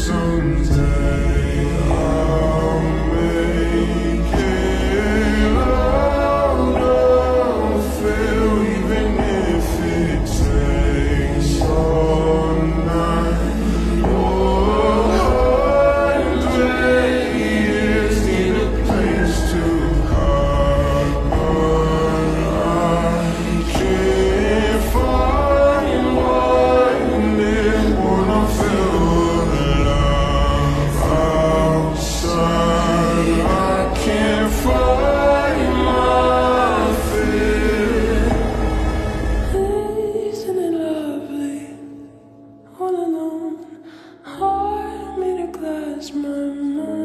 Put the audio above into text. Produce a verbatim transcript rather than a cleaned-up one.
someday I'll make it out of hell, even if it takes all night or hundred years. Need a place to hide, but I can't find one that wanna feel alive outside. I can't find my fear. Isn't it lovely, all alone, heart made of glass, my mind